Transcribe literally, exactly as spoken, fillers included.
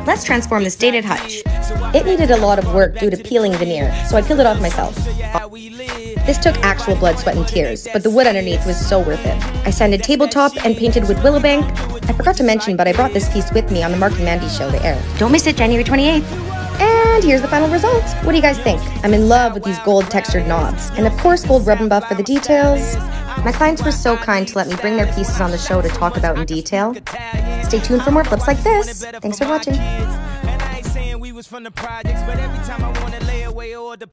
Let's transform this dated hutch. It needed a lot of work due to peeling veneer, so I peeled it off myself. This took actual blood, sweat, and tears, but the wood underneath was so worth it. I sanded tabletop and painted with Willowbank. I forgot to mention, but I brought this piece with me on the Mark and Mandy show to air. Don't miss it, January twenty-eighth. And here's the final result. What do you guys think? I'm in love with these gold textured knobs. And of course, gold rub and buff for the details. My clients were so kind to let me bring their pieces on the show to talk about in detail. Stay tuned for more flips like this. Thanks for watching.